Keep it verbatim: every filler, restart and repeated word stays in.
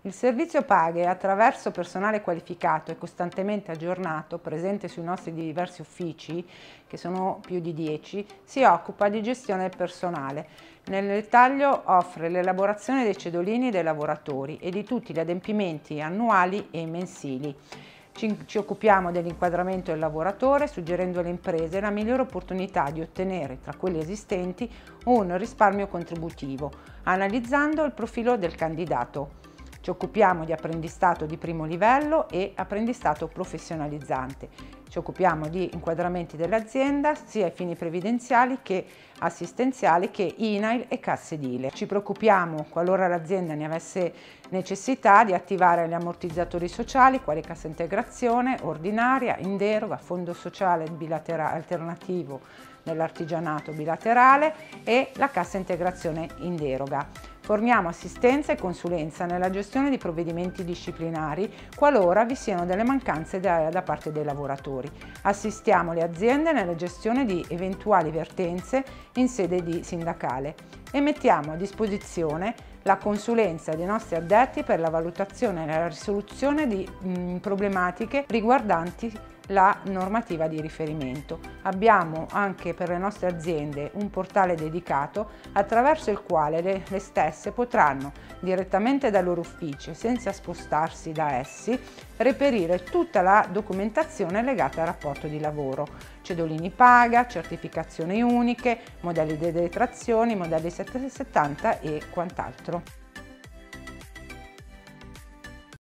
Il servizio paghe, attraverso personale qualificato e costantemente aggiornato, presente sui nostri diversi uffici, che sono più di dieci, si occupa di gestione del personale. Nel dettaglio offre l'elaborazione dei cedolini dei lavoratori e di tutti gli adempimenti annuali e mensili. Ci, ci occupiamo dell'inquadramento del lavoratore, suggerendo alle imprese la migliore opportunità di ottenere, tra quelli esistenti, un risparmio contributivo, analizzando il profilo del candidato. Ci occupiamo di apprendistato di primo livello e apprendistato professionalizzante. Ci occupiamo di inquadramenti dell'azienda, sia ai fini previdenziali che assistenziali che I N A I L e casse edile. Ci preoccupiamo, qualora l'azienda ne avesse necessità, di attivare gli ammortizzatori sociali quali cassa integrazione ordinaria, in deroga, fondo sociale bilaterale alternativo dell'artigianato bilaterale e la cassa integrazione in deroga. Forniamo assistenza e consulenza nella gestione di provvedimenti disciplinari qualora vi siano delle mancanze da, da parte dei lavoratori. Assistiamo le aziende nella gestione di eventuali vertenze in sede di sindacale e mettiamo a disposizione la consulenza dei nostri addetti per la valutazione e la risoluzione di mh, problematiche riguardanti la normativa di riferimento. Abbiamo anche per le nostre aziende un portale dedicato attraverso il quale le, le stesse potranno direttamente dai loro uffici, senza spostarsi da essi, reperire tutta la documentazione legata al rapporto di lavoro, cedolini paga, certificazioni uniche, modelli di detrazioni, modelli settecentosettanta e quant'altro.